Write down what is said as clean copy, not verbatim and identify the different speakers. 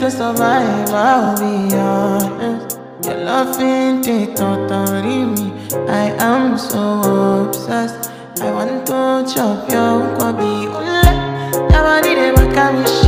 Speaker 1: To survive, I'll be honest. Your love ain't it totally me. I am so obsessed. I want to chop your kobe. Your body, they make me